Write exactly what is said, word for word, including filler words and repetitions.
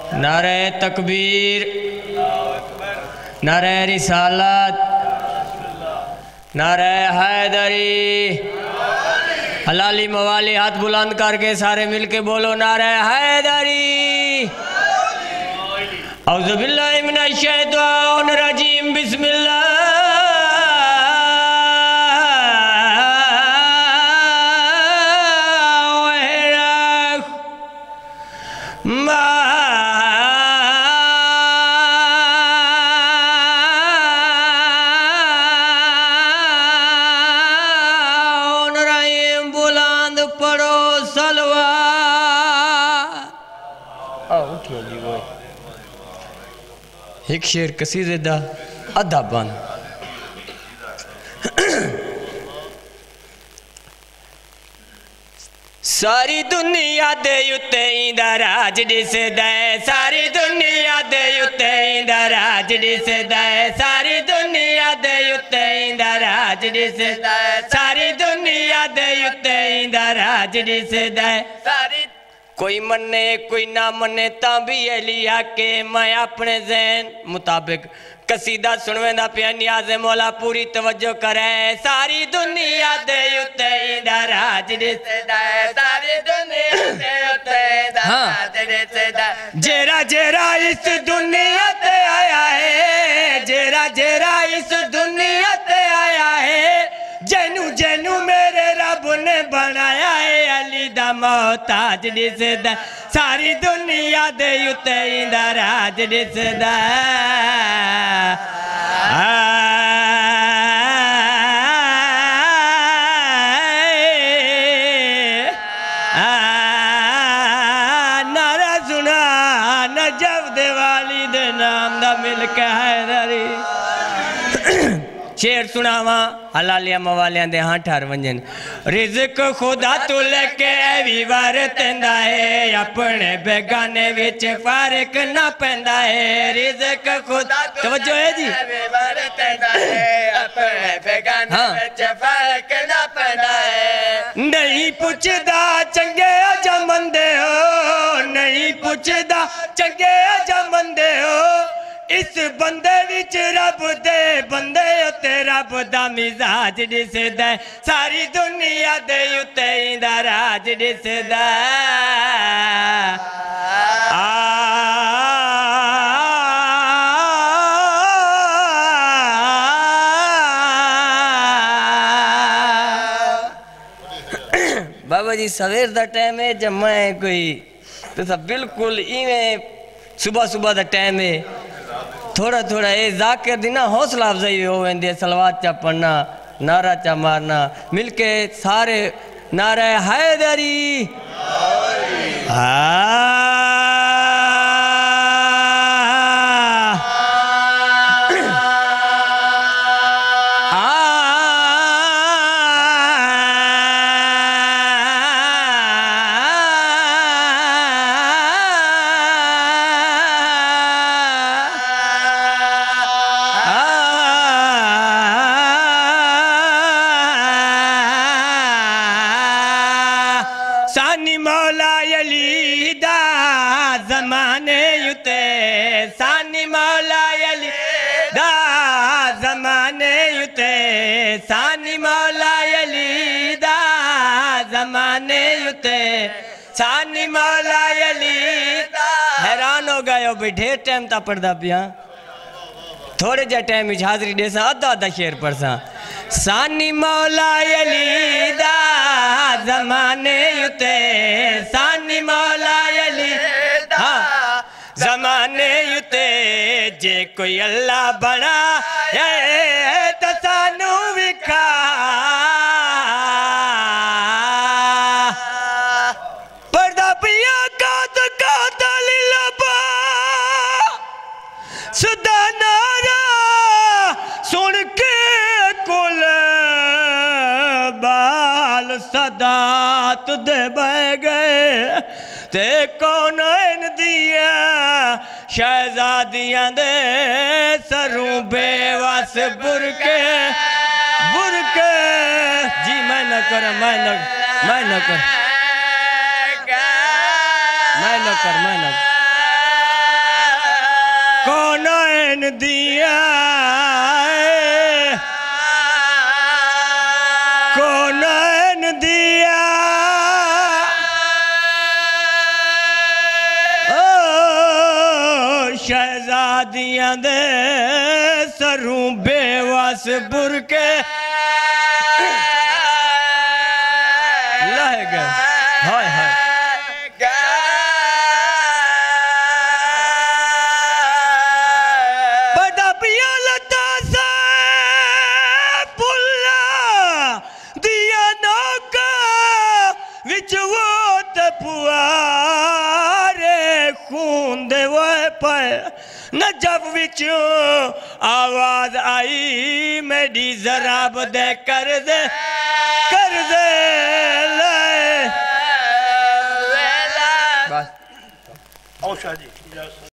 नारे तकबीर, नारे रिसालत, नारे हैदरी। हलाली मवाली हाथ बुलंद करके सारे मिलके बोलो नारे हैदरी। औज़ु बिल्लाहि मिनश शैतानिर रजीम, बिस्मिल्लाह। एक शेर कसीदे दा अद्धा बंद। सारी दुनिया दे उत्ते इंदा राज दिसदा है, सारी दुनिया दे उत्ते इंदा राज दिसदा है, सारी दुनिया दे उत्ते इंदा राज दिसदा है, सारी दुनिया दे उत्ते इंदा राज दिसदा है। सारी कोई मन्ने कोई ना मन्ने ता भी लिया के मैं अपने ज़हन मुताबिक कसीदा सुनवेंदा पिया। नियाज़े मौला पूरी तवज्जो करे। सारी दुनिया दे उत्ते इंदा राज दिसदा है, सारी दुनिया दे उत्ते इंदा राज दिसदा है। जेरा जेरा इस दुनिया ते आया है, जेरा जेरा इस दुनिया ते आया है, जैनू जैनू मेरे रब ने बनाया है, अली दा मोहताज दिसदा। सारी दुनिया दे उत्ते इंदा राज दिसदा। नारा सुना नजब दिवाली दे नाम दा मिलके हैदरी। शेर सुनावा हलालिया मवालिया दे हाँ ठार वंजन। रिज़्क खुदा तू लेके भी वरतंदा है, अपने बेगाने विच फर्क ना पैंदा है। रिज़्क खुदा तवज्जो है जी, वरतंदा है, अपने बेगाने विच फर्क ना पैंदा है। नहीं पुछदा चंगे जा मंदे हो, नहीं पुछदा चंगे जा मंदे हो, इस बंदे विच रब दे बंदे उत्ते रब दा मिजाज दिसदा। सारी दुनिया दे उत्ते इंदा राज दिसदा। बाबा जी सवेर दा टाइम है, जब मैं कोई तो सब बिल्कुल इवें सुबह सुबह दा टाइम है। थोड़ा थोड़ा ये जाकिर दी ना हौसला अफजाई हो वेंदी, सलवात चा पढ़ना, नारा चा मारना, मिलके सारे नारा हैदरी। हाँ सानी मौला अली दा ज़माने उते, सानी मौला अली दा। हैरान हो गए हो भाई, ढेर टाइम ता पढ़दा पिया, थोड़े जे टाइम विच हाज़री देसा अद्धा अद्धा शेर पढ़सा। सानी मौला अली दा ज़माने उते, सानी मौला अली दा ज़माने उते, जे कोई अल्लाह बना तो सानू विखा। पर्दा पिया कात कात लीला सुदा नारा सुन के कुल बाल सदा तुदे बह गए, ते कौन इन दिया शहजादियां दे सरूं बेवस बुरके बुरके। जी मैं न कर मैं न मैं न कर मैं न कर मैं न कौन दिया कौन दिया ओ शहजादियां दे सरूं बेवस बुरके लह गए हाय हाय बड़ा पिया लता से पुल्ला दिया नौका विच वो तपुआरे खून दे वो पे न जब विच आवाज आई मेरी जराब दे कर दे कर दे ले बस। आओ शाह जी।